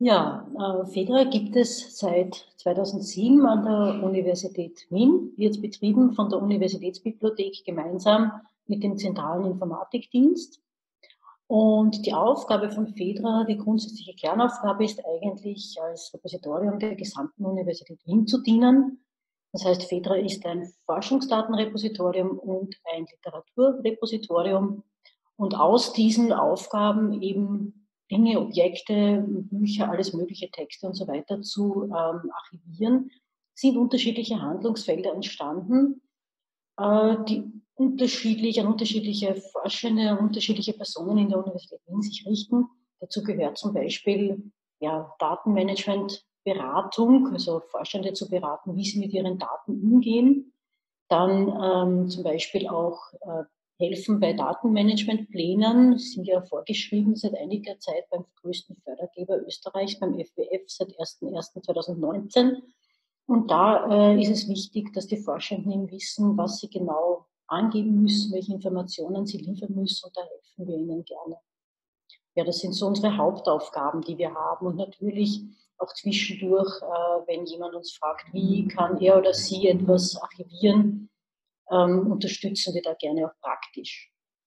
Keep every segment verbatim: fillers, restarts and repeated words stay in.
Ja, äh, Fedra gibt es seit zweitausendsieben an der Universität Wien, wird betrieben von der Universitätsbibliothek gemeinsam mit dem zentralen Informatikdienst. Und die Aufgabe von Fedra, die grundsätzliche Kernaufgabe ist eigentlich, als Repositorium der gesamten Universität Wien zu dienen. Das heißt, Fedra ist ein Forschungsdatenrepositorium und ein Literaturrepositorium. Und aus diesen Aufgaben eben Dinge, Objekte, Bücher, alles mögliche, Texte und so weiter zu ähm, archivieren, sind unterschiedliche Handlungsfelder entstanden, äh, die unterschiedlich an unterschiedliche Forschende, an unterschiedliche Personen in der Universität Wien sich richten. Dazu gehört zum Beispiel ja, Datenmanagement, Beratung, also Forschende zu beraten, wie sie mit ihren Daten umgehen. Dann ähm, zum Beispiel auch äh, helfen bei Datenmanagementplänen, sind ja vorgeschrieben seit einiger Zeit beim größten Fördergeber Österreichs, beim F W F seit erster erster zweitausendneunzehn. Und da äh, ist es wichtig, dass die Forschenden wissen, was sie genau angeben müssen, welche Informationen sie liefern müssen, und da helfen wir ihnen gerne. Ja, das sind so unsere Hauptaufgaben, die wir haben. Und natürlich auch zwischendurch, äh, wenn jemand uns fragt, wie kann er oder sie etwas archivieren, ähm, unterstützen wir da gerne auch praktisch.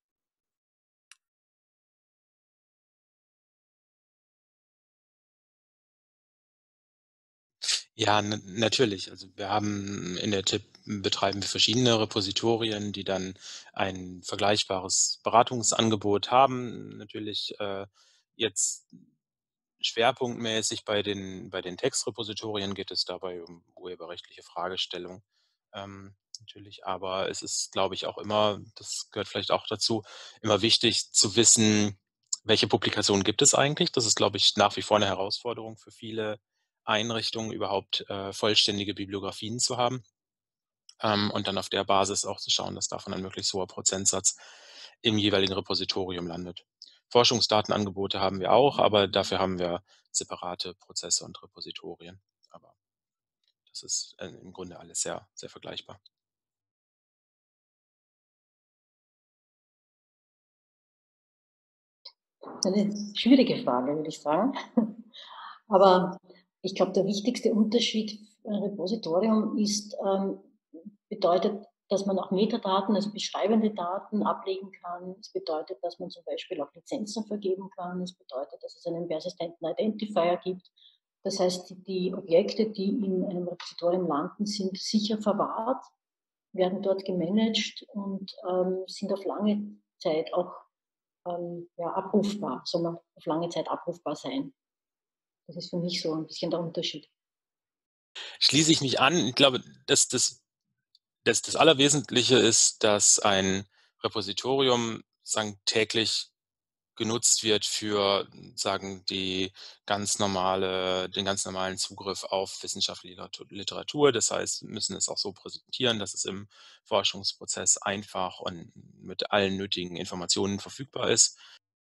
Ja, n natürlich. Also, wir haben in der T I P betreiben wir verschiedene Repositorien, die dann ein vergleichbares Beratungsangebot haben. Natürlich, äh, jetzt schwerpunktmäßig bei den bei den Textrepositorien geht es dabei um urheberrechtliche Fragestellungen, ähm, natürlich. Aber es ist, glaube ich, auch immer, das gehört vielleicht auch dazu, immer wichtig zu wissen, welche Publikationen gibt es eigentlich? Das ist, glaube ich, nach wie vor eine Herausforderung für viele Einrichtungen, überhaupt, äh, vollständige Bibliografien zu haben, ähm, und dann auf der Basis auch zu schauen, dass davon ein möglichst hoher Prozentsatz im jeweiligen Repositorium landet. Forschungsdatenangebote haben wir auch, aber dafür haben wir separate Prozesse und Repositorien. Aber das ist, äh, im Grunde alles sehr, sehr vergleichbar. Eine schwierige Frage, würde ich sagen. Aber ich glaube, der wichtigste Unterschied ein Repositorium ist, ähm, bedeutet, dass man auch Metadaten, also beschreibende Daten ablegen kann. Es bedeutet, dass man zum Beispiel auch Lizenzen vergeben kann. Es bedeutet, dass es einen persistenten Identifier gibt. Das heißt, die Objekte, die in einem Repositorium landen, sind sicher verwahrt, werden dort gemanagt und ähm, sind auf lange Zeit auch ähm, ja, abrufbar, soll auf lange Zeit abrufbar sein. Das ist für mich so ein bisschen der Unterschied. Schließe ich mich an. Ich glaube, dass das das das Allerwesentliche ist, dass ein Repositorium sagen täglich genutzt wird für, sagen, die ganz normale den ganz normalen Zugriff auf wissenschaftliche Literatur Literatur. Das heißt, wir müssen es auch so präsentieren, dass es im Forschungsprozess einfach und mit allen nötigen Informationen verfügbar ist.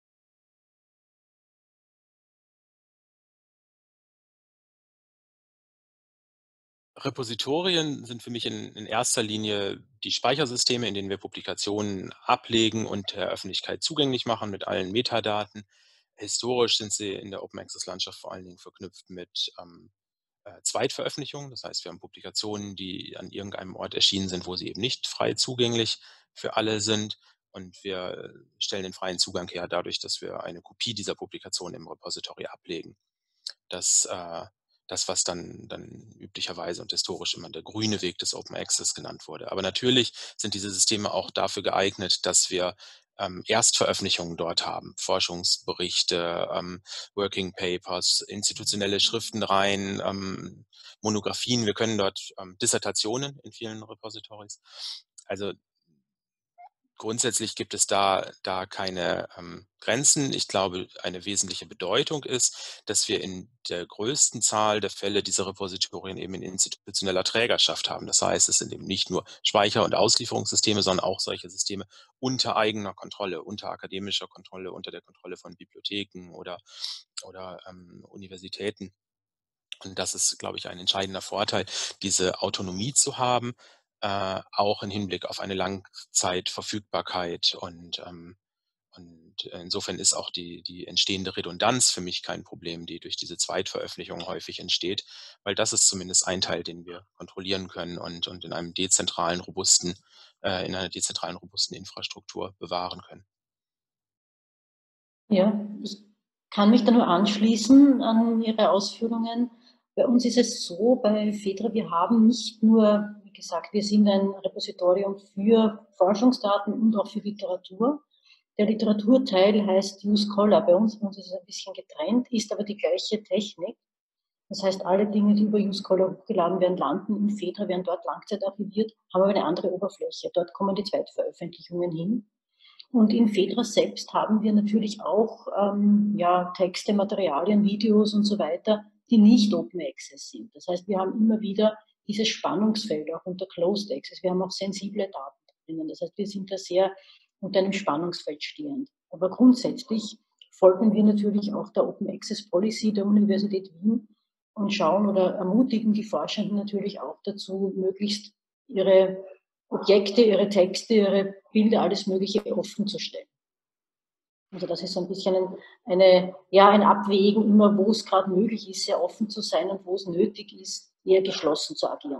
Repositorien sind für mich in in erster Linie die Speichersysteme, in denen wir Publikationen ablegen und der Öffentlichkeit zugänglich machen mit allen Metadaten. Historisch sind sie in der Open-Access-Landschaft vor allen Dingen verknüpft mit, ähm, äh, Zweitveröffentlichungen. Das heißt, wir haben Publikationen, die an irgendeinem Ort erschienen sind, wo sie eben nicht frei zugänglich für alle sind. Und wir stellen den freien Zugang her dadurch, dass wir eine Kopie dieser Publikation im Repository ablegen. Das, äh das, was dann dann üblicherweise und historisch immer der grüne Weg des Open Access genannt wurde. Aber natürlich sind diese Systeme auch dafür geeignet, dass wir, ähm, Erstveröffentlichungen dort haben, Forschungsberichte, ähm, Working Papers, institutionelle Schriftenreihen, ähm, Monographien. Wir können dort, ähm, Dissertationen in vielen Repositories. Also grundsätzlich gibt es da da keine, ähm, Grenzen. Ich glaube, eine wesentliche Bedeutung ist, dass wir in der größten Zahl der Fälle diese Repositorien eben in institutioneller Trägerschaft haben. Das heißt, es sind eben nicht nur Speicher und Auslieferungssysteme, sondern auch solche Systeme unter eigener Kontrolle, unter akademischer Kontrolle, unter der Kontrolle von Bibliotheken oder oder, ähm, Universitäten. Und das ist, glaube ich, ein entscheidender Vorteil, diese Autonomie zu haben, äh, auch in Hinblick auf eine Langzeitverfügbarkeit und, ähm Und insofern ist auch die die entstehende Redundanz für mich kein Problem, die durch diese Zweitveröffentlichung häufig entsteht, weil das ist zumindest ein Teil, den wir kontrollieren können und und in einem dezentralen, robusten äh, in einer dezentralen, robusten Infrastruktur bewahren können. Ja, ich kann mich da nur anschließen an Ihre Ausführungen. Bei uns ist es so, bei FEDRA, wir haben nicht nur, wie gesagt, wir sind ein Repositorium für Forschungsdaten und auch für Literatur. Der Literaturteil heißt uScholar bei uns, bei uns ist es ein bisschen getrennt, ist aber die gleiche Technik. Das heißt, alle Dinge, die über uScholar hochgeladen werden, landen in FEDRA, werden dort langzeitarchiviert, haben aber eine andere Oberfläche. Dort kommen die Zweitveröffentlichungen hin. Und in FEDRA selbst haben wir natürlich auch ähm, ja, Texte, Materialien, Videos und so weiter, die nicht Open Access sind. Das heißt, wir haben immer wieder dieses Spannungsfeld auch unter Closed Access. Wir haben auch sensible Daten drinnen. Das heißt, wir sind da sehr unter einem Spannungsfeld stehend. Aber grundsätzlich folgen wir natürlich auch der Open Access Policy der Universität Wien und schauen oder ermutigen die Forschenden natürlich auch dazu, möglichst ihre Objekte, ihre Texte, ihre Bilder, alles Mögliche offen zu stellen. Also das ist so ein bisschen ein, eine, ja, ein Abwägen, immer wo es gerade möglich ist, sehr offen zu sein und wo es nötig ist, eher geschlossen zu agieren.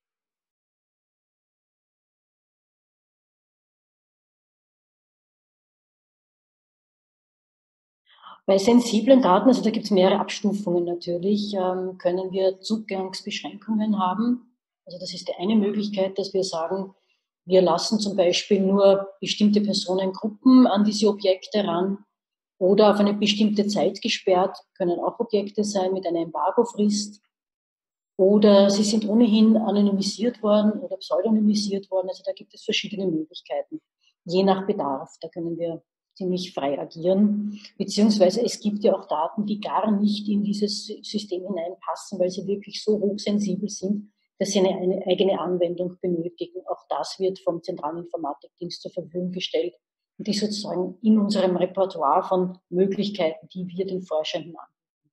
Bei sensiblen Daten, also da gibt es mehrere Abstufungen natürlich, ähm, können wir Zugangsbeschränkungen haben. Also das ist die eine Möglichkeit, dass wir sagen, wir lassen zum Beispiel nur bestimmte Personengruppen an diese Objekte ran oder auf eine bestimmte Zeit gesperrt, können auch Objekte sein mit einer Embargofrist. Oder sie sind ohnehin anonymisiert worden oder pseudonymisiert worden. Also da gibt es verschiedene Möglichkeiten, je nach Bedarf. Da können wir ziemlich frei agieren. Beziehungsweise es gibt ja auch Daten, die gar nicht in dieses System hineinpassen, weil sie wirklich so hochsensibel sind, dass sie eine, eine eigene Anwendung benötigen. Auch das wird vom Zentralen Informatikdienst zur Verfügung gestellt und ist sozusagen in unserem Repertoire von Möglichkeiten, die wir den Forschenden anbieten.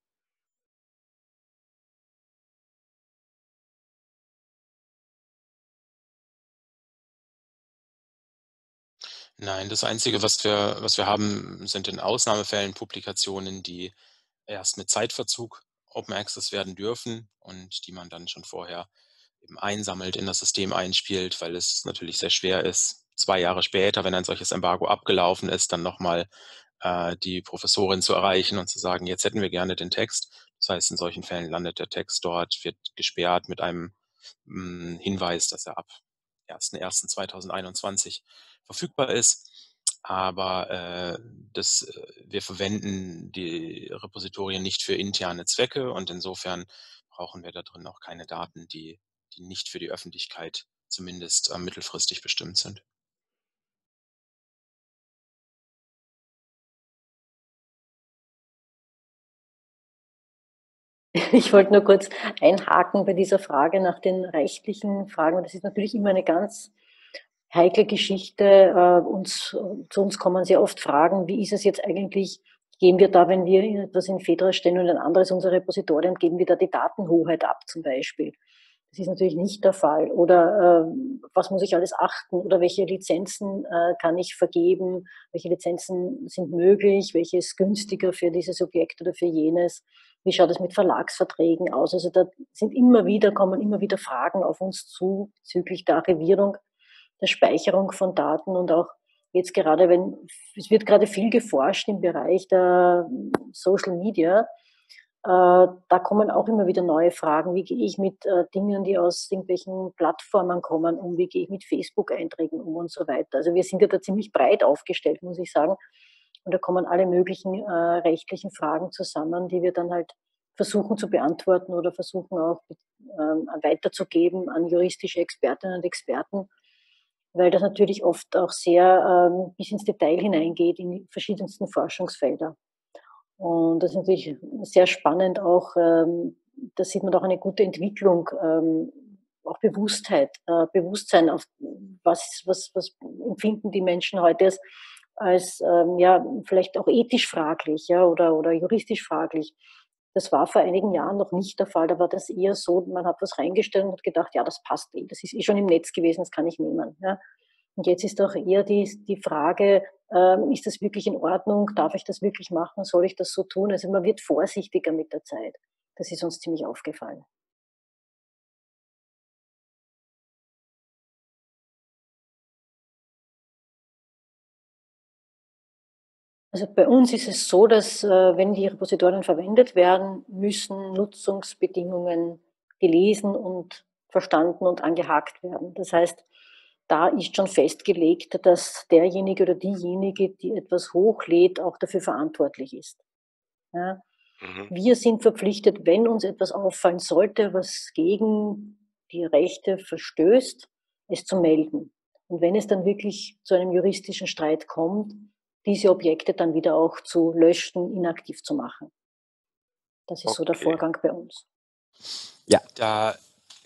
Nein, das Einzige, was wir was wir haben, sind in Ausnahmefällen Publikationen, die erst mit Zeitverzug Open Access werden dürfen und die man dann schon vorher eben einsammelt, in das System einspielt, weil es natürlich sehr schwer ist, zwei Jahre später, wenn ein solches Embargo abgelaufen ist, dann noch mal, äh, die Professorin zu erreichen und zu sagen: „Jetzt hätten wir gerne den Text.“ Das heißt, in solchen Fällen landet der Text dort, wird gesperrt mit einem, hm, Hinweis, dass er ab ersten ersten zweitausendeinundzwanzig verfügbar ist. Aber, äh, das äh, wir verwenden die Repositorien nicht für interne Zwecke und insofern brauchen wir da drin auch keine Daten, die die nicht für die Öffentlichkeit zumindest, äh, mittelfristig bestimmt sind. Ich wollte nur kurz einhaken bei dieser Frage nach den rechtlichen Fragen. Das ist natürlich immer eine ganz heikle Geschichte. Äh, uns, zu uns kommen sehr oft Fragen, wie ist es jetzt eigentlich, geben wir da, wenn wir etwas in FEDRA stellen und ein anderes unser Repositorium, geben wir da die Datenhoheit ab zum Beispiel? Das ist natürlich nicht der Fall. Oder äh, was muss ich alles achten? Oder welche Lizenzen äh, kann ich vergeben? Welche Lizenzen sind möglich? Welche ist günstiger für dieses Objekt oder für jenes? Wie schaut es mit Verlagsverträgen aus? Also da sind immer wieder, kommen immer wieder Fragen auf uns zu bezüglich der Archivierung, der Speicherung von Daten und auch jetzt gerade, wenn es wird gerade viel geforscht im Bereich der Social Media, äh, da kommen auch immer wieder neue Fragen. Wie gehe ich mit äh, Dingen, die aus irgendwelchen Plattformen kommen, um? Wie gehe ich mit Facebook-Einträgen um und so weiter? Also wir sind ja da ziemlich breit aufgestellt, muss ich sagen. Und da kommen alle möglichen äh, rechtlichen Fragen zusammen, die wir dann halt versuchen zu beantworten oder versuchen auch ähm, weiterzugeben an juristische Expertinnen und Experten, weil das natürlich oft auch sehr ähm, bis ins Detail hineingeht in die verschiedensten Forschungsfelder. Und das ist natürlich sehr spannend auch, ähm, da sieht man auch eine gute Entwicklung, ähm, auch Bewusstheit, äh, Bewusstsein auf was, was, was empfinden die Menschen heute als, als ähm, ja, vielleicht auch ethisch fraglich, ja, oder, oder juristisch fraglich. Das war vor einigen Jahren noch nicht der Fall. Da war das eher so, man hat was reingestellt und hat gedacht, ja, das passt eh, das ist eh schon im Netz gewesen, das kann ich nehmen. Ja. Und jetzt ist auch eher die, die Frage, ähm, ist das wirklich in Ordnung? Darf ich das wirklich machen? Soll ich das so tun? Also man wird vorsichtiger mit der Zeit. Das ist uns ziemlich aufgefallen. Also bei uns ist es so, dass äh, wenn die Repositorien verwendet werden, müssen Nutzungsbedingungen gelesen und verstanden und angehakt werden. Das heißt, da ist schon festgelegt, dass derjenige oder diejenige, die etwas hochlädt, auch dafür verantwortlich ist. Ja. Mhm. Wir sind verpflichtet, wenn uns etwas auffallen sollte, was gegen die Rechte verstößt, es zu melden. Und wenn es dann wirklich zu einem juristischen Streit kommt, diese Objekte dann wieder auch zu löschen, inaktiv zu machen. Das ist so der Okay. Vorgang bei uns. Ja, da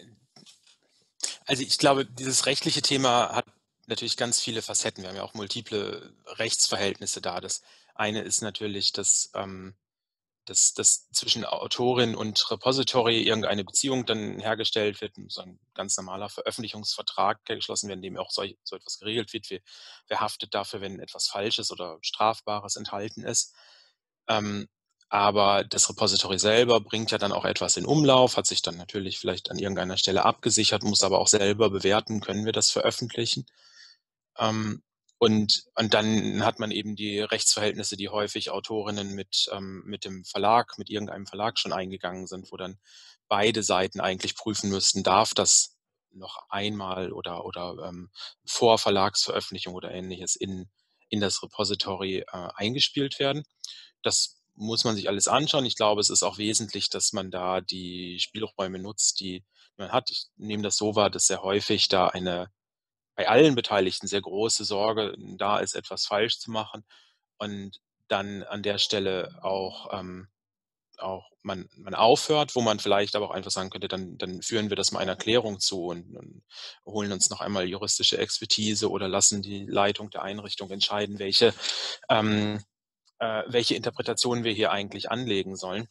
also ich glaube, dieses rechtliche Thema hat natürlich ganz viele Facetten. Wir haben ja auch multiple Rechtsverhältnisse da. Das eine ist natürlich, dass, ähm, dass, dass zwischen Autorin und Repository irgendeine Beziehung dann hergestellt wird, so ein ganz normaler Veröffentlichungsvertrag, der geschlossen wird, in dem auch so, so etwas geregelt wird. Wer, wer haftet dafür, wenn etwas Falsches oder Strafbares enthalten ist? Ähm, aber das Repository selber bringt ja dann auch etwas in Umlauf, hat sich dann natürlich vielleicht an irgendeiner Stelle abgesichert, muss aber auch selber bewerten, können wir das veröffentlichen. Ähm, und, und dann hat man eben die Rechtsverhältnisse, die häufig Autorinnen mit, ähm, mit dem Verlag, mit irgendeinem Verlag schon eingegangen sind, wo dann beide Seiten eigentlich prüfen müssten, darf das noch einmal oder, oder ähm, vor Verlagsveröffentlichung oder ähnliches in, in das Repository äh, eingespielt werden. Das muss man sich alles anschauen. Ich glaube, es ist auch wesentlich, dass man da die Spielräume nutzt, die man hat. Ich nehme das so wahr, dass sehr häufig da eine bei allen Beteiligten sehr große Sorge da ist, etwas falsch zu machen und dann an der Stelle auch, ähm, auch man, man aufhört, wo man vielleicht aber auch einfach sagen könnte, dann, dann führen wir das mal einer Klärung zu und, und holen uns noch einmal juristische Expertise oder lassen die Leitung der Einrichtung entscheiden, welche, ähm, äh, welche Interpretationen wir hier eigentlich anlegen sollen.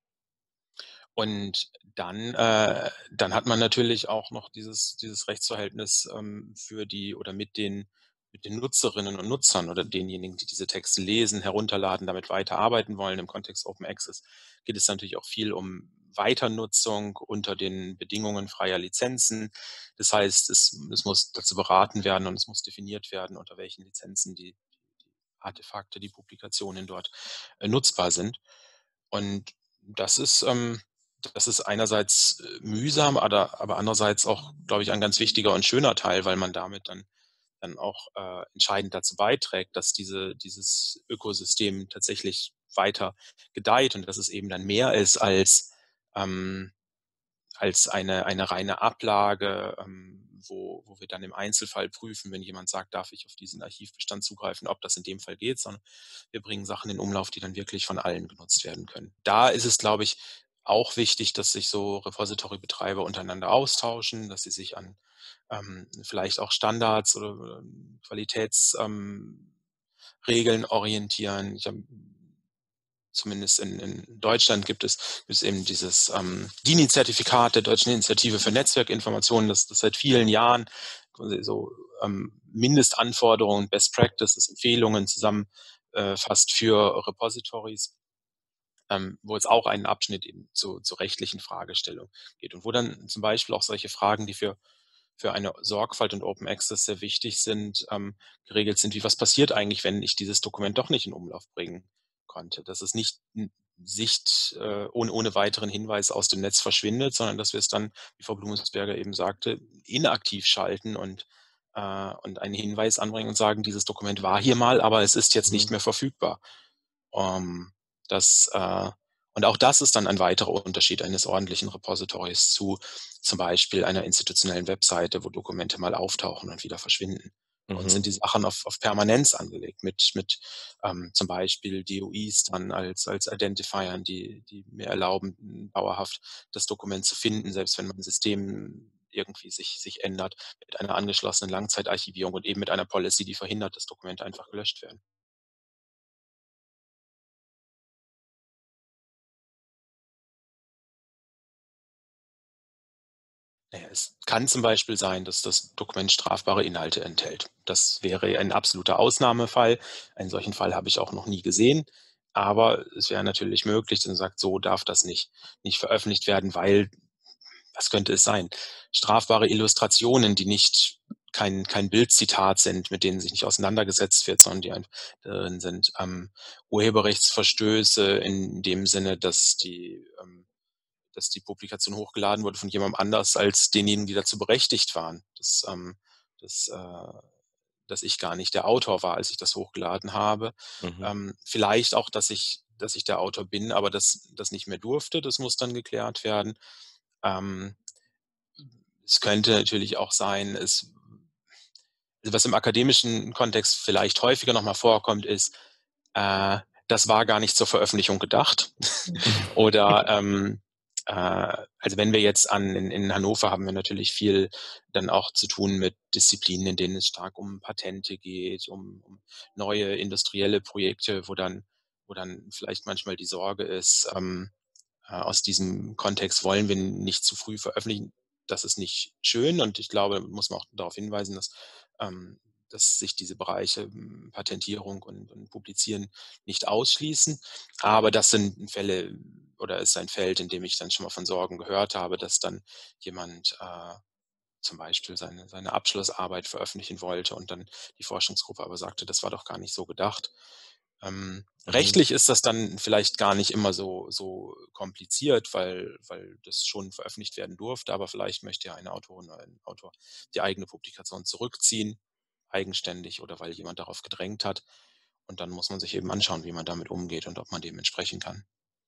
Und dann, äh, dann hat man natürlich auch noch dieses, dieses Rechtsverhältnis ähm, für die oder mit den, mit den Nutzerinnen und Nutzern oder denjenigen, die diese Texte lesen, herunterladen, damit weiterarbeiten wollen. Im Kontext Open Access geht es natürlich auch viel um Weiternutzung unter den Bedingungen freier Lizenzen. Das heißt, es, es muss dazu beraten werden und es muss definiert werden, unter welchen Lizenzen die, die Artefakte, die Publikationen dort äh, nutzbar sind. Und das ist, ähm, das ist einerseits äh, mühsam, aber, aber andererseits auch, glaube ich, ein ganz wichtiger und schöner Teil, weil man damit dann, dann auch äh, entscheidend dazu beiträgt, dass diese, dieses Ökosystem tatsächlich weiter gedeiht und dass es eben dann mehr ist als, ähm, als eine, eine reine Ablage, ähm, wo, wo wir dann im Einzelfall prüfen, wenn jemand sagt, darf ich auf diesen Archivbestand zugreifen, ob das in dem Fall geht, sondern wir bringen Sachen in Umlauf, die dann wirklich von allen genutzt werden können. Da ist es, glaube ich, auch wichtig, dass sich so Repository-Betreiber untereinander austauschen, dass sie sich an ähm, vielleicht auch Standards oder ähm, Qualitätsregeln ähm, orientieren. Ich habe zumindest in, in Deutschland gibt es, gibt es eben dieses ähm, D I N I-Zertifikat der Deutschen Initiative für Netzwerkinformationen, das, das seit vielen Jahren so ähm, Mindestanforderungen, Best Practices, Empfehlungen zusammenfasst äh, für Repositories, ähm, wo es auch einen Abschnitt eben zu, zu rechtlichen Fragestellungen geht und wo dann zum Beispiel auch solche Fragen, die für für eine Sorgfalt und Open Access sehr wichtig sind, ähm, geregelt sind, wie was passiert eigentlich, wenn ich dieses Dokument doch nicht in Umlauf bringen konnte. Dass es nicht Sicht äh, ohne, ohne weiteren Hinweis aus dem Netz verschwindet, sondern dass wir es dann, wie Frau Blumensberger eben sagte, inaktiv schalten und, äh, und einen Hinweis anbringen und sagen, dieses Dokument war hier mal, aber es ist jetzt nicht Mhm. mehr verfügbar. Um, das, äh, und auch das ist dann ein weiterer Unterschied eines ordentlichen Repositories zu zum Beispiel einer institutionellen Webseite, wo Dokumente mal auftauchen und wieder verschwinden. Bei uns sind Mhm. die Sachen auf, auf Permanenz angelegt, mit, mit ähm, zum Beispiel D O Is dann als, als Identifiern, die, die mir erlauben, dauerhaft das Dokument zu finden, selbst wenn mein System irgendwie sich, sich ändert, mit einer angeschlossenen Langzeitarchivierung und eben mit einer Policy, die verhindert, dass Dokumente einfach gelöscht werden. Na ja, es kann zum Beispiel sein, dass das Dokument strafbare Inhalte enthält. Das wäre ein absoluter Ausnahmefall. Einen solchen Fall habe ich auch noch nie gesehen, aber es wäre natürlich möglich, dass man sagt: „So darf das nicht nicht veröffentlicht werden“, weil was könnte es sein? Strafbare Illustrationen, die nicht kein kein Bildzitat sind, mit denen sich nicht auseinandergesetzt wird, sondern die einfach drin sind. Ähm, Urheberrechtsverstöße in dem Sinne, dass die ähm, dass die Publikation hochgeladen wurde von jemandem anders als denjenigen, die dazu berechtigt waren. Dass, ähm, dass, äh, dass ich gar nicht der Autor war, als ich das hochgeladen habe. Mhm. Ähm, vielleicht auch, dass ich dass ich der Autor bin, aber das das nicht mehr durfte. Das muss dann geklärt werden. Ähm, es könnte natürlich auch sein, es was im akademischen Kontext vielleicht häufiger noch mal vorkommt, ist, äh, das war gar nicht zur Veröffentlichung gedacht. Oder, ähm, äh, also wenn wir jetzt an in in Hannover haben wir natürlich viel dann auch zu tun mit Disziplinen, in denen es stark um Patente geht, um um neue industrielle Projekte, wo dann wo dann vielleicht manchmal die Sorge ist, ähm, äh, aus diesem Kontext wollen wir nicht zu früh veröffentlichen. Das ist nicht schön und ich glaube, muss man auch darauf hinweisen, dass, ähm, dass sich diese Bereiche hm, Patentierung und, und Publizieren nicht ausschließen. Aber das sind Fälle oder ist ein Feld, in dem ich dann schon mal von Sorgen gehört habe, dass dann jemand äh, zum Beispiel seine, seine Abschlussarbeit veröffentlichen wollte und dann die Forschungsgruppe aber sagte, das war doch gar nicht so gedacht. Ähm, Mhm. rechtlich ist das dann vielleicht gar nicht immer so, so kompliziert, weil, weil das schon veröffentlicht werden durfte, aber vielleicht möchte ja eine Autorin oder ein Autor die eigene Publikation zurückziehen, eigenständig oder weil jemand darauf gedrängt hat. Und dann muss man sich eben anschauen, wie man damit umgeht und ob man dem entsprechen kann.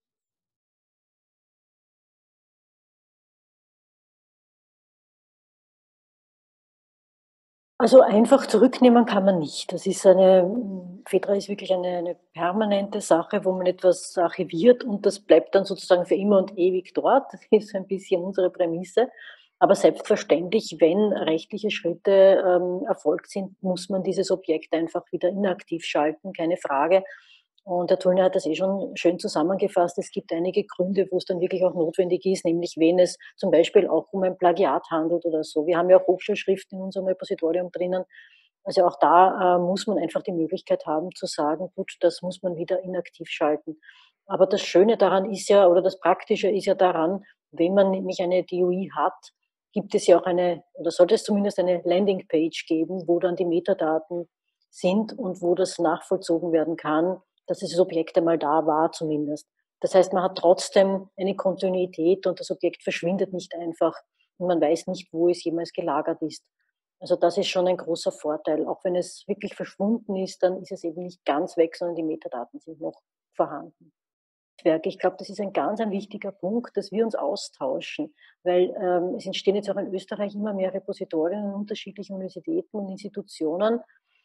Also einfach zurücknehmen kann man nicht. Das ist eine FEDRA ist wirklich eine eine permanente Sache, wo man etwas archiviert und das bleibt dann sozusagen für immer und ewig dort. Das ist so ein bisschen unsere Prämisse. Aber selbstverständlich, wenn rechtliche Schritte, ähm, erfolgt sind, muss man dieses Objekt einfach wieder inaktiv schalten, keine Frage. Und der Tullner hat das eh schon schön zusammengefasst. Es gibt einige Gründe, wo es dann wirklich auch notwendig ist, nämlich wenn es zum Beispiel auch um ein Plagiat handelt oder so. Wir haben ja auch Hochschulschriften in unserem Repositorium drinnen. Also auch da äh, muss man einfach die Möglichkeit haben zu sagen, gut, das muss man wieder inaktiv schalten. Aber das Schöne daran ist ja, oder das Praktische ist ja daran, wenn man nämlich eine D O I hat, gibt es ja auch eine, oder sollte es zumindest eine Landingpage geben, wo dann die Metadaten sind und wo das nachvollzogen werden kann, dass dieses Objekt einmal da war zumindest. Das heißt, man hat trotzdem eine Kontinuität und das Objekt verschwindet nicht einfach und man weiß nicht, wo es jemals gelagert ist. Also das ist schon ein großer Vorteil. Auch wenn es wirklich verschwunden ist, dann ist es eben nicht ganz weg, sondern die Metadaten sind noch vorhanden. Netzwerke. Ich glaube, das ist ein ganz ein wichtiger Punkt, dass wir uns austauschen, weil ähm, es entstehen jetzt auch in Österreich immer mehr Repositorien an unterschiedlichen Universitäten und Institutionen,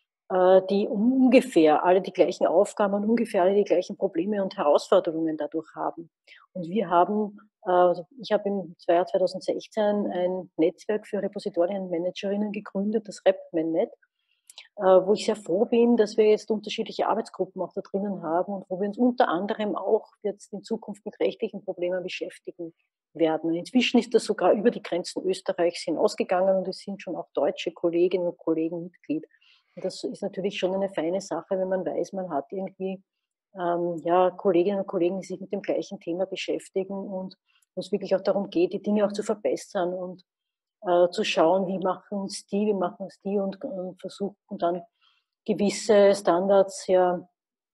äh, die ungefähr alle die gleichen Aufgaben und ungefähr alle die gleichen Probleme und Herausforderungen dadurch haben. Und wir haben, äh, also ich habe im Jahr zwanzig sechzehn ein Netzwerk für Repositorienmanagerinnen gegründet, das RepManNet, äh, wo ich sehr froh bin, dass wir jetzt unterschiedliche Arbeitsgruppen auch da drinnen haben und wo wir uns unter anderem auch jetzt in Zukunft mit rechtlichen Problemen beschäftigen werden. Inzwischen ist das sogar über die Grenzen Österreichs hinausgegangen und es sind schon auch deutsche Kolleginnen und Kollegen Mitglied. Und das ist natürlich schon eine feine Sache, wenn man weiß, man hat irgendwie ähm, ja, Kolleginnen und Kollegen, die sich mit dem gleichen Thema beschäftigen und wo es wirklich auch darum geht, die Dinge auch zu verbessern und äh, zu schauen, wie machen es die, wie machen es die und, und versuchen dann gewisse Standards ja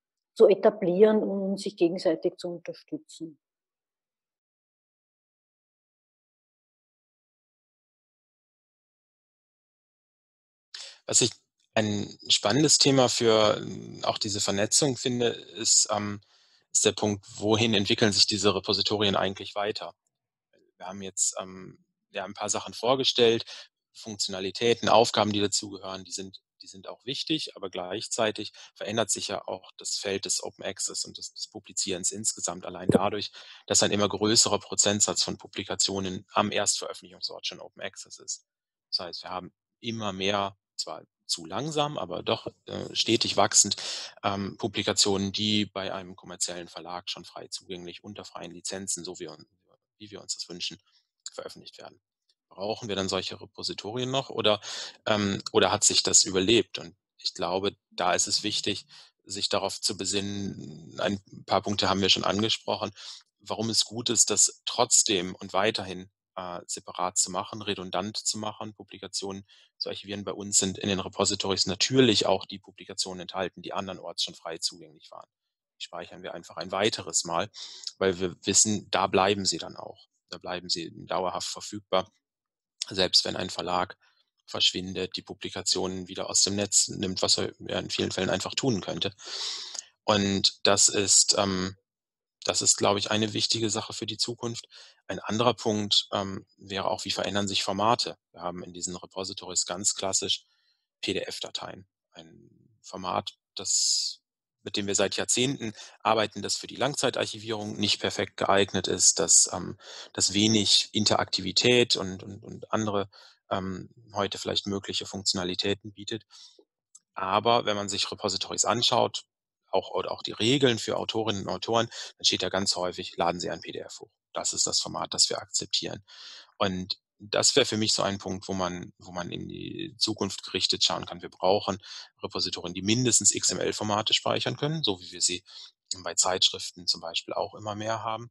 zu etablieren und sich gegenseitig zu unterstützen. Was ich ein spannendes Thema für ähm, auch diese Vernetzung finde, ist, ähm, ist der Punkt, wohin entwickeln sich diese Repositorien eigentlich weiter? Wir haben jetzt ähm, ja ein paar Sachen vorgestellt, Funktionalitäten, Aufgaben, die dazugehören, die sind, die sind auch wichtig, aber gleichzeitig verändert sich ja auch das Feld des Open Access und des, des Publizierens insgesamt allein dadurch, dass ein immer größerer Prozentsatz von Publikationen am Erstveröffentlichungsort schon Open Access ist. Das heißt, wir haben immer mehr, zwar zu langsam, aber doch äh, stetig wachsend, ähm, Publikationen, die bei einem kommerziellen Verlag schon frei zugänglich unter freien Lizenzen, so wie, wie wir uns das wünschen, veröffentlicht werden. brauchen wir dann solche Repositorien noch oder, ähm, oder hat sich das überlebt? Und ich glaube, da ist es wichtig, sich darauf zu besinnen, ein paar Punkte haben wir schon angesprochen, warum es gut ist, das trotzdem und weiterhin äh, separat zu machen, redundant zu machen, Publikationen zu archivieren. Bei uns sind in den Repositories natürlich auch die Publikationen enthalten, die andernorts schon frei zugänglich waren. Die speichern wir einfach ein weiteres Mal, weil wir wissen, da bleiben sie dann auch. Da bleiben sie dauerhaft verfügbar, selbst wenn ein Verlag verschwindet, die Publikationen wieder aus dem Netz nimmt, was er ja in vielen Fällen einfach tun könnte. Und das ist, ähm, das ist, glaube ich, eine wichtige Sache für die Zukunft. Ein anderer Punkt ähm, wäre auch, wie verändern sich Formate? Wir haben in diesen Repositories ganz klassisch P D F-Dateien. Ein Format, das, mit dem wir seit Jahrzehnten arbeiten, das für die Langzeitarchivierung nicht perfekt geeignet ist, das, ähm, das wenig Interaktivität und, und, und andere ähm, heute vielleicht mögliche Funktionalitäten bietet. Aber wenn man sich Repositories anschaut, auch, oder auch die Regeln für Autorinnen und Autoren, dann steht da ganz häufig, laden Sie ein P D F hoch. Das ist das Format, das wir akzeptieren. Und das wäre für mich so ein Punkt, wo man, wo man in die Zukunft gerichtet schauen kann. Wir brauchen Repositorien, die mindestens X M L-Formate speichern können, so wie wir sie bei Zeitschriften zum Beispiel auch immer mehr haben,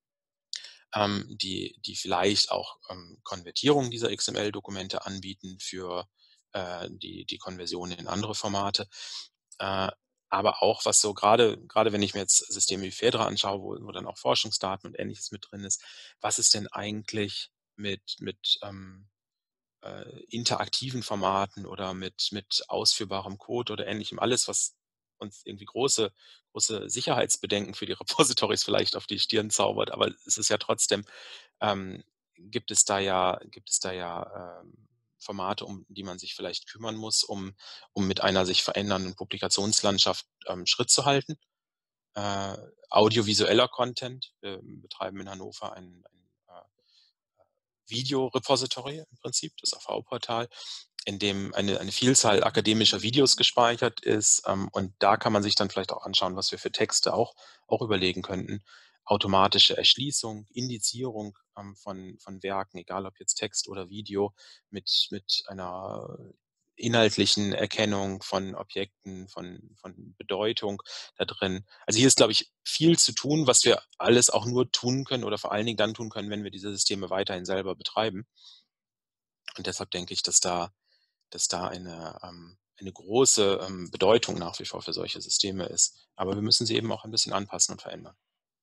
ähm, die, die vielleicht auch ähm, Konvertierung dieser X M L-Dokumente anbieten für äh, die, die Konversion in andere Formate. Äh, aber auch was so gerade, gerade wenn ich mir jetzt Systeme wie Fedra anschaue, wo, wo dann auch Forschungsdaten und Ähnliches mit drin ist, was ist denn eigentlich mit, mit ähm, äh, interaktiven Formaten oder mit, mit ausführbarem Code oder Ähnlichem, alles, was uns irgendwie große, große Sicherheitsbedenken für die Repositories vielleicht auf die Stirn zaubert, aber es ist ja trotzdem, ähm, gibt es da ja, gibt es da ja ähm, Formate, um die man sich vielleicht kümmern muss, um, um mit einer sich verändernden Publikationslandschaft ähm, Schritt zu halten. Äh, audiovisueller Content. Wir betreiben in Hannover ein, ein äh, Video-Repository im Prinzip, das A V-Portal, in dem eine, eine Vielzahl akademischer Videos gespeichert ist. Ähm, und da kann man sich dann vielleicht auch anschauen, was wir für Texte auch, auch überlegen könnten. Automatische Erschließung, Indizierung ähm, von, von Werken, egal ob jetzt Text oder Video, mit, mit einer inhaltlichen Erkennung von Objekten, von, von Bedeutung da drin. Also hier ist, glaube ich, viel zu tun, was wir alles auch nur tun können oder vor allen Dingen dann tun können, wenn wir diese Systeme weiterhin selber betreiben. Und deshalb denke ich, dass da, dass da eine, ähm, eine große ähm, Bedeutung nach wie vor für solche Systeme ist. Aber wir müssen sie eben auch ein bisschen anpassen und verändern.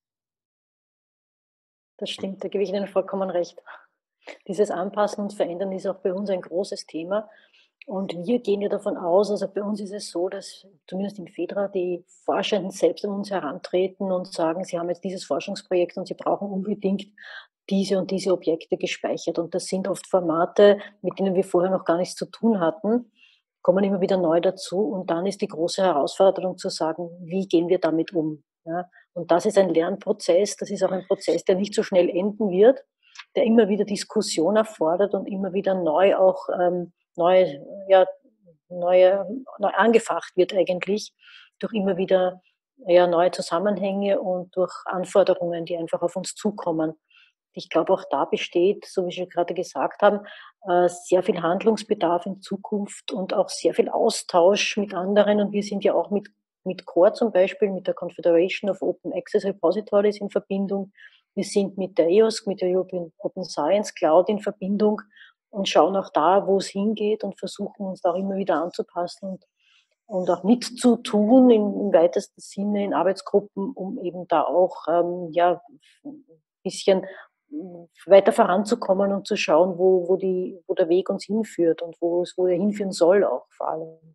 Das stimmt, da gebe ich Ihnen vollkommen recht. Dieses Anpassen und Verändern ist auch bei uns ein großes Thema. Und wir gehen ja davon aus, also bei uns ist es so, dass zumindest im Fedra die Forschenden selbst an uns herantreten und sagen, sie haben jetzt dieses Forschungsprojekt und sie brauchen unbedingt diese und diese Objekte gespeichert. Und das sind oft Formate, mit denen wir vorher noch gar nichts zu tun hatten, kommen immer wieder neu dazu. Und dann ist die große Herausforderung zu sagen, wie gehen wir damit um? Ja, und das ist ein Lernprozess, das ist auch ein Prozess, der nicht so schnell enden wird, der immer wieder Diskussion erfordert und immer wieder neu auch ähm, neu, ja, neue, neu angefacht wird eigentlich durch immer wieder ja, neue Zusammenhänge und durch Anforderungen, die einfach auf uns zukommen. Ich glaube, auch da besteht, so wie Sie gerade gesagt haben, äh, sehr viel Handlungsbedarf in Zukunft und auch sehr viel Austausch mit anderen. Und wir sind ja auch mit, mit CORE zum Beispiel, mit der Confederation of Open Access Repositories in Verbindung. Wir sind mit der E O S C, mit der European Open Science Cloud in Verbindung und schauen auch da, wo es hingeht und versuchen uns da auch immer wieder anzupassen und, und auch mitzutun im, im weitesten Sinne in Arbeitsgruppen, um eben da auch ähm, ja, ein bisschen weiter voranzukommen und zu schauen, wo, wo, die, wo der Weg uns hinführt und wo es wo er hinführen soll auch vor allem.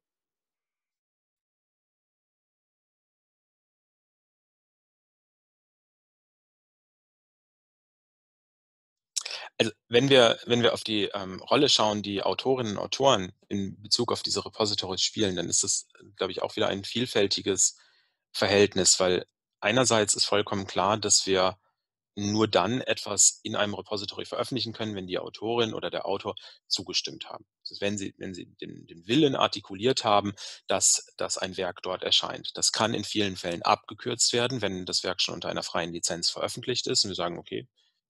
Also wenn wir, wenn wir auf die ähm, Rolle schauen, die Autorinnen und Autoren in Bezug auf diese Repositories spielen, dann ist das, glaube ich, auch wieder ein vielfältiges Verhältnis, weil einerseits ist vollkommen klar, dass wir nur dann etwas in einem Repository veröffentlichen können, wenn die Autorin oder der Autor zugestimmt haben. Das ist, wenn sie, wenn sie den, den Willen artikuliert haben, dass, dass ein Werk dort erscheint. Das kann in vielen Fällen abgekürzt werden, wenn das Werk schon unter einer freien Lizenz veröffentlicht ist und wir sagen, okay,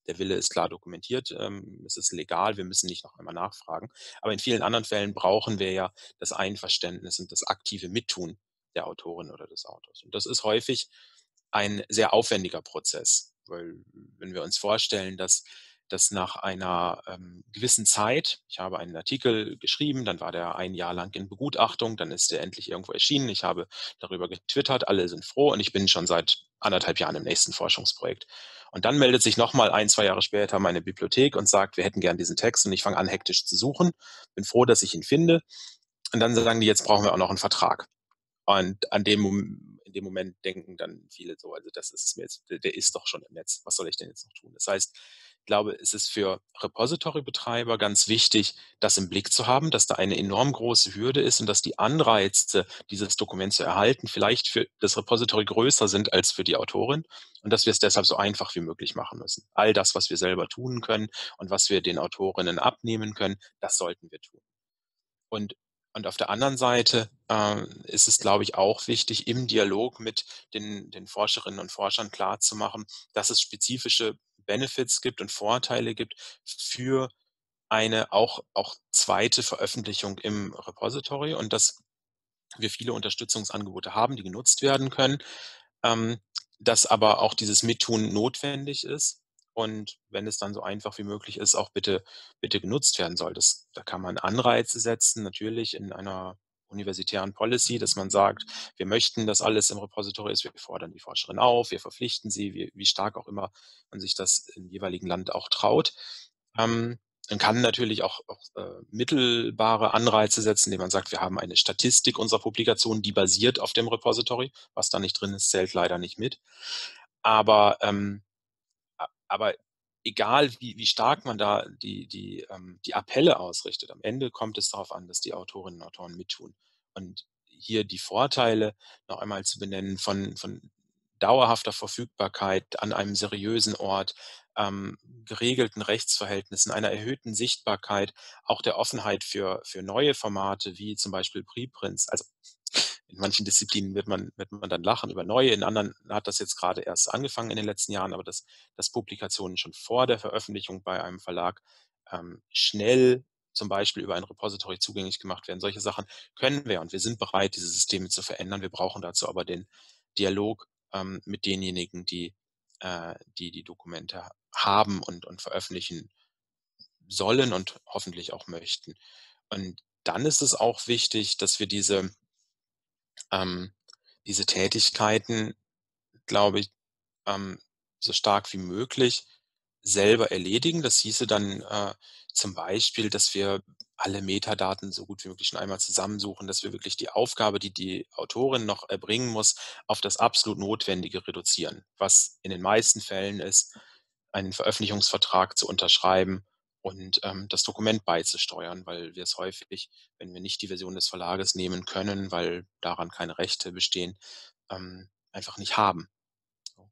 der Wille ist klar dokumentiert, ähm, es ist legal, wir müssen nicht noch einmal nachfragen. Aber in vielen anderen Fällen brauchen wir ja das Einverständnis und das aktive Mittun der Autorin oder des Autors. Und das ist häufig ein sehr aufwendiger Prozess, weil wenn wir uns vorstellen, dass dass nach einer ähm, gewissen Zeit, ich habe einen Artikel geschrieben, dann war der ein Jahr lang in Begutachtung, dann ist der endlich irgendwo erschienen, ich habe darüber getwittert, alle sind froh und ich bin schon seit anderthalb Jahren im nächsten Forschungsprojekt. Und dann meldet sich nochmal ein, zwei Jahre später meine Bibliothek und sagt, wir hätten gern diesen Text und ich fange an, hektisch zu suchen, bin froh, dass ich ihn finde. Und dann sagen die, jetzt brauchen wir auch noch einen Vertrag. Und an dem, in dem Moment denken dann viele so, also das ist mir jetzt, der ist doch schon im Netz, was soll ich denn jetzt noch tun? Das heißt, ich glaube, es ist für Repository-Betreiber ganz wichtig, das im Blick zu haben, dass da eine enorm große Hürde ist und dass die Anreize, dieses Dokument zu erhalten, vielleicht für das Repository größer sind als für die Autorin und dass wir es deshalb so einfach wie möglich machen müssen. All das, was wir selber tun können und was wir den Autorinnen abnehmen können, das sollten wir tun. Und und auf der anderen Seite äh, ist es, glaube ich, auch wichtig, im Dialog mit den, den Forscherinnen und Forschern klarzumachen, dass es spezifische Benefits gibt und Vorteile gibt für eine auch, auch zweite Veröffentlichung im Repository und dass wir viele Unterstützungsangebote haben, die genutzt werden können, ähm, dass aber auch dieses Mittun notwendig ist und wenn es dann so einfach wie möglich ist, auch bitte, bitte genutzt werden soll. Das, da kann man Anreize setzen, natürlich in einer universitären Policy, dass man sagt, wir möchten, dass alles im Repository ist, wir fordern die Forscherin auf, wir verpflichten sie, wie, wie stark auch immer man sich das im jeweiligen Land auch traut. Ähm, man kann natürlich auch, auch äh, mittelbare Anreize setzen, indem man sagt, wir haben eine Statistik unserer Publikationen, die basiert auf dem Repository. Was da nicht drin ist, zählt leider nicht mit. Aber, ähm, aber egal, wie, wie stark man da die, die, ähm, die Appelle ausrichtet, am Ende kommt es darauf an, dass die Autorinnen und Autoren mittun. Und hier die Vorteile noch einmal zu benennen von, von dauerhafter Verfügbarkeit an einem seriösen Ort, ähm, geregelten Rechtsverhältnissen, einer erhöhten Sichtbarkeit, auch der Offenheit für, für neue Formate, wie zum Beispiel Preprints. Also in manchen Disziplinen wird man, wird man dann lachen über neue, in anderen hat das jetzt gerade erst angefangen in den letzten Jahren, aber dass, dass Publikationen schon vor der Veröffentlichung bei einem Verlag ähm, schnell zum Beispiel über ein Repository zugänglich gemacht werden. Solche Sachen können wir und wir sind bereit, diese Systeme zu verändern. Wir brauchen dazu aber den Dialog ähm, mit denjenigen, die, äh, die die Dokumente haben und, und veröffentlichen sollen und hoffentlich auch möchten. Und dann ist es auch wichtig, dass wir diese, ähm, diese Tätigkeiten, glaube ich, ähm, so stark wie möglich selber erledigen. Das hieße dann äh, zum Beispiel, dass wir alle Metadaten so gut wie möglich schon einmal zusammensuchen, dass wir wirklich die Aufgabe, die die Autorin noch erbringen muss, auf das absolut Notwendige reduzieren, was in den meisten Fällen ist, einen Veröffentlichungsvertrag zu unterschreiben und ähm, das Dokument beizusteuern, weil wir es häufig, wenn wir nicht die Version des Verlages nehmen können, weil daran keine Rechte bestehen, ähm, einfach nicht haben. So.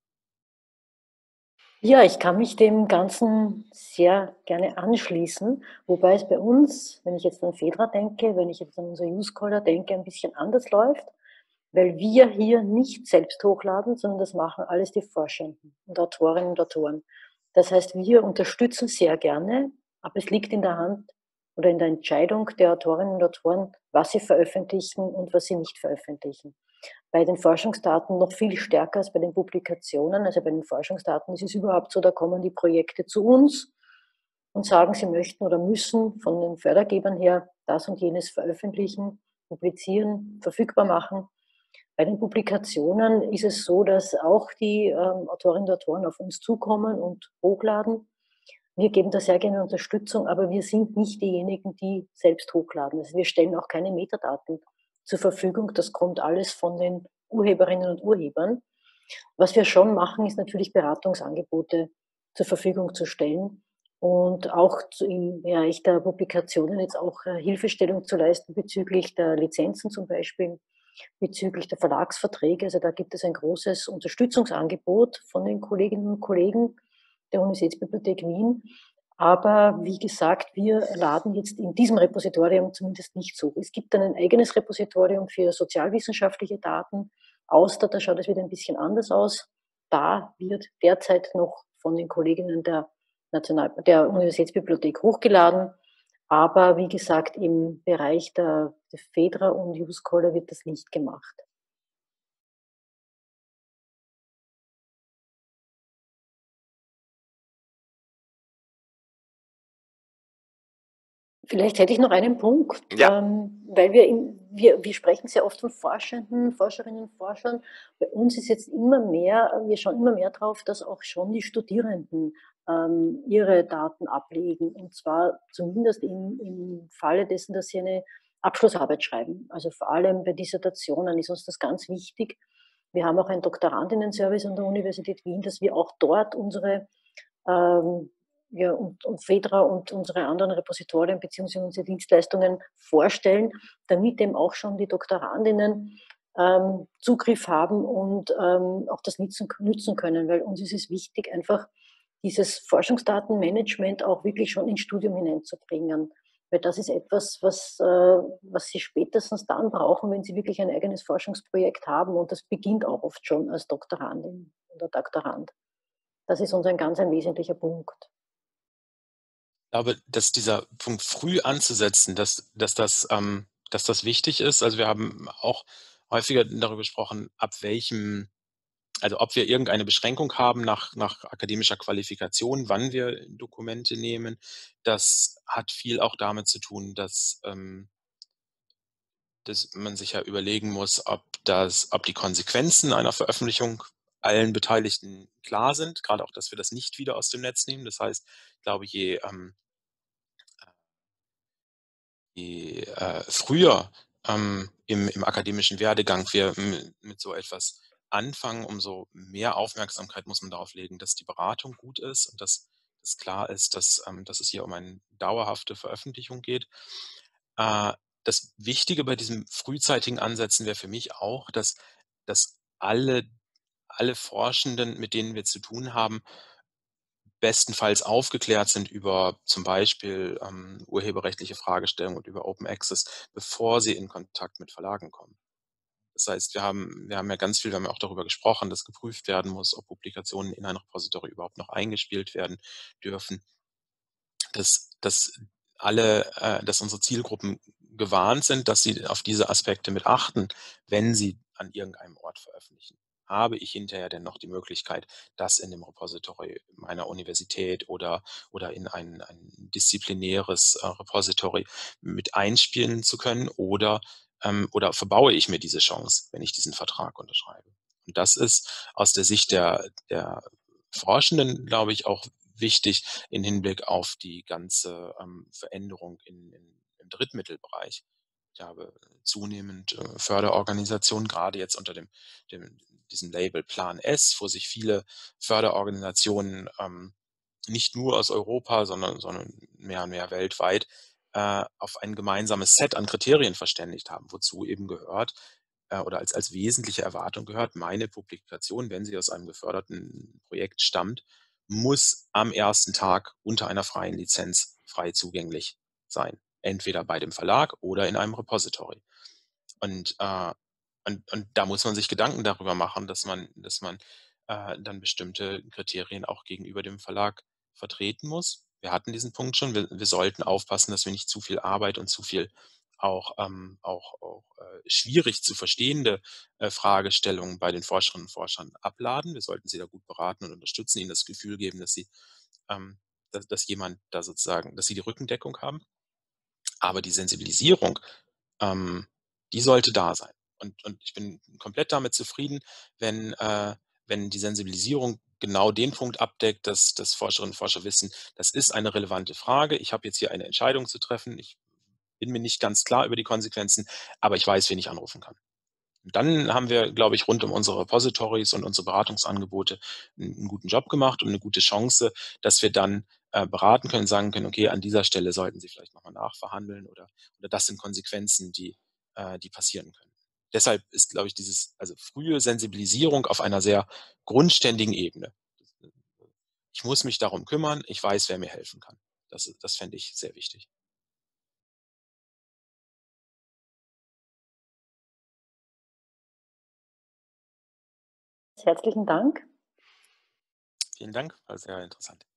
Ja, ich kann mich dem Ganzen sehr gerne anschließen, wobei es bei uns, wenn ich jetzt an Fedra denke, wenn ich jetzt an unser U-Scholar denke, ein bisschen anders läuft, weil wir hier nicht selbst hochladen, sondern das machen alles die Forschenden und Autorinnen und Autoren. Das heißt, wir unterstützen sehr gerne, aber es liegt in der Hand oder in der Entscheidung der Autorinnen und Autoren, was sie veröffentlichen und was sie nicht veröffentlichen. Bei den Forschungsdaten noch viel stärker als bei den Publikationen. Also bei den Forschungsdaten ist es überhaupt so, da kommen die Projekte zu uns und sagen, sie möchten oder müssen von den Fördergebern her das und jenes veröffentlichen, publizieren, verfügbar machen. Bei den Publikationen ist es so, dass auch die ähm, Autorinnen und Autoren auf uns zukommen und hochladen. Wir geben da sehr gerne Unterstützung, aber wir sind nicht diejenigen, die selbst hochladen. Also wir stellen auch keine Metadaten zur Verfügung. Das kommt alles von den Urheberinnen und Urhebern. Was wir schon machen, ist natürlich Beratungsangebote zur Verfügung zu stellen und auch im Bereich der Publikationen jetzt auch äh, Hilfestellung zu leisten bezüglich der Lizenzen zum Beispiel, bezüglich der Verlagsverträge. Also da gibt es ein großes Unterstützungsangebot von den Kolleginnen und Kollegen der Universitätsbibliothek Wien. Aber wie gesagt, wir laden jetzt in diesem Repositorium zumindest nicht so. Es gibt dann ein eigenes Repositorium für sozialwissenschaftliche Daten. Auster, da schaut es wieder ein bisschen anders aus. Da wird derzeit noch von den Kolleginnen der National der Universitätsbibliothek hochgeladen. Aber wie gesagt, im Bereich der, der Fedra und Usescholar wird das nicht gemacht. Vielleicht hätte ich noch einen Punkt, Ja. ähm, weil wir, in, wir, wir sprechen sehr oft von Forschenden, Forscherinnen und Forschern. Bei uns ist jetzt immer mehr, wir schauen immer mehr drauf, dass auch schon die Studierenden ähm, ihre Daten ablegen. Und zwar zumindest im, im Falle dessen, dass sie eine Abschlussarbeit schreiben. Also vor allem bei Dissertationen ist uns das ganz wichtig. Wir haben auch einen Doktorandinnen-Service an der Universität Wien, dass wir auch dort unsere ähm, ja, und, und Fedra und unsere anderen Repositorien beziehungsweise unsere Dienstleistungen vorstellen, damit eben auch schon die Doktorandinnen ähm, Zugriff haben und ähm, auch das nützen, nützen können, weil uns ist es wichtig, einfach dieses Forschungsdatenmanagement auch wirklich schon ins Studium hineinzubringen. Weil das ist etwas, was, äh, was sie spätestens dann brauchen, wenn sie wirklich ein eigenes Forschungsprojekt haben. Und das beginnt auch oft schon als Doktorandin oder Doktorand. Das ist uns ein ganz ein wesentlicher Punkt. Ich glaube, dass dieser Punkt früh anzusetzen, dass, dass, das, ähm, dass das wichtig ist. Also wir haben auch häufiger darüber gesprochen, ab welchem, also ob wir irgendeine Beschränkung haben nach, nach akademischer Qualifikation, wann wir Dokumente nehmen. Das hat viel auch damit zu tun, dass, ähm, dass man sich ja überlegen muss, ob, das, ob die Konsequenzen einer Veröffentlichung allen Beteiligten klar sind. Gerade auch, dass wir das nicht wieder aus dem Netz nehmen. Das heißt, ich glaube, je ähm, je äh, früher ähm, im, im akademischen Werdegang wir mit so etwas anfangen, umso mehr Aufmerksamkeit muss man darauf legen, dass die Beratung gut ist und dass es klar ist, dass, ähm, dass es hier um eine dauerhafte Veröffentlichung geht. Äh, das Wichtige bei diesem frühzeitigen Ansetzen wäre für mich auch, dass, dass alle, alle Forschenden, mit denen wir zu tun haben, bestenfalls aufgeklärt sind über zum Beispiel ähm, urheberrechtliche Fragestellungen und über Open Access, bevor sie in Kontakt mit Verlagen kommen. Das heißt, wir haben, wir haben ja ganz viel, wir haben ja auch darüber gesprochen, dass geprüft werden muss, ob Publikationen in ein Repository überhaupt noch eingespielt werden dürfen, dass, dass alle, äh, dass unsere Zielgruppen gewarnt sind, dass sie auf diese Aspekte mit achten, wenn sie an irgendeinem Ort veröffentlichen. Habe ich hinterher denn noch die Möglichkeit, das in dem Repository meiner Universität oder, oder in ein, ein disziplinäres äh, Repository mit einspielen zu können oder, ähm, oder verbaue ich mir diese Chance, wenn ich diesen Vertrag unterschreibe? Und das ist aus der Sicht der, der Forschenden, glaube ich, auch wichtig in Hinblick auf die ganze ähm, Veränderung in, in, im Drittmittelbereich. Ich habe zunehmend äh, Förderorganisationen, gerade jetzt unter dem, dem, diesem Label Plan S, wo sich viele Förderorganisationen ähm, nicht nur aus Europa, sondern, sondern mehr und mehr weltweit äh, auf ein gemeinsames Set an Kriterien verständigt haben, wozu eben gehört, äh, oder als, als wesentliche Erwartung gehört, meine Publikation, wenn sie aus einem geförderten Projekt stammt, muss am ersten Tag unter einer freien Lizenz frei zugänglich sein. Entweder bei dem Verlag oder in einem Repository. Und, äh, und, und da muss man sich Gedanken darüber machen, dass man, dass man äh, dann bestimmte Kriterien auch gegenüber dem Verlag vertreten muss. Wir hatten diesen Punkt schon. Wir, wir sollten aufpassen, dass wir nicht zu viel Arbeit und zu viel auch, ähm, auch, auch äh, schwierig zu verstehende äh, Fragestellungen bei den Forscherinnen und Forschern abladen. Wir sollten sie da gut beraten und unterstützen, ihnen das Gefühl geben, dass sie, ähm, dass, dass jemand da sozusagen, dass sie die Rückendeckung haben. Aber die Sensibilisierung, ähm, die sollte da sein. Und, und ich bin komplett damit zufrieden, wenn, äh, wenn die Sensibilisierung genau den Punkt abdeckt, dass, dass Forscherinnen und Forscher wissen, das ist eine relevante Frage. Ich habe jetzt hier eine Entscheidung zu treffen. Ich bin mir nicht ganz klar über die Konsequenzen, aber ich weiß, wen ich anrufen kann. Und dann haben wir, glaube ich, rund um unsere Repositories und unsere Beratungsangebote einen, einen guten Job gemacht und eine gute Chance, dass wir dann äh, beraten können, sagen können, okay, an dieser Stelle sollten Sie vielleicht nochmal nachverhandeln oder, oder das sind Konsequenzen, die, äh, die passieren können. Deshalb ist, glaube ich, dieses, also frühe Sensibilisierung auf einer sehr grundständigen Ebene. Ich muss mich darum kümmern, ich weiß, wer mir helfen kann. Das, das fände ich sehr wichtig. Herzlichen Dank. Vielen Dank, war sehr interessant.